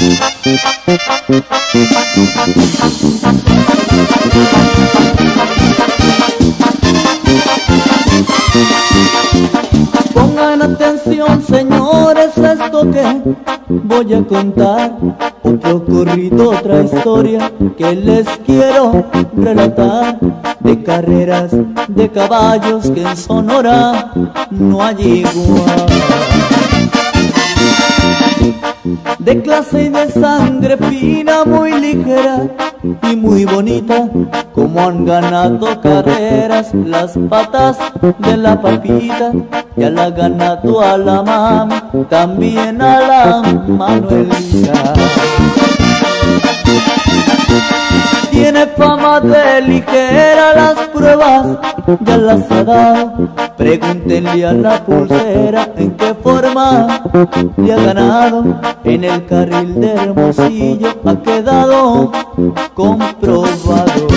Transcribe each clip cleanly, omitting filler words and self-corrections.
Pongan atención, señores, a esto que voy a contar. Otro corrido, otra historia que les quiero relatar. De carreras de caballos que en Sonora no hay igual. De clase y de sangre fina, muy ligera y muy bonita, como han ganado carreras las patas de la papita. Ya la ha ganado a la mami, también a la Manuelita. Tiene fama de ligera, las pruebas ya las ha dado. Pregúntenle a la pulsera en qué forma le ha ganado. En el carril de Hermosillo ha quedado comprobado.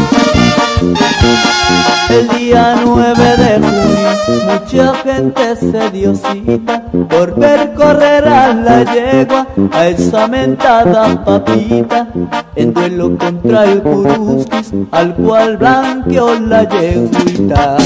El día 9 de junio mucha gente se dio cita por ver correr a la yegua, a esa mentada papita, en duelo contra el Purusquis, al cual blanqueó la yeguita.